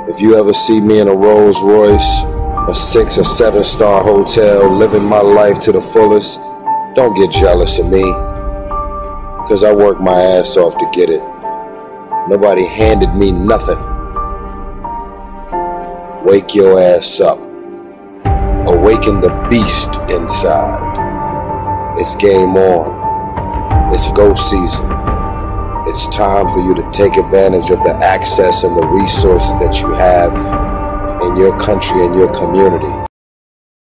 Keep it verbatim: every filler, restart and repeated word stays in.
If you ever see me in a Rolls Royce, a six or seven star hotel, living my life to the fullest, don't get jealous of me, cause I worked my ass off to get it. Nobody handed me nothing. Wake your ass up. Awaken the beast inside. It's game on. It's go season. It's time for you to take advantage of the access and the resources that you have in your country and your community.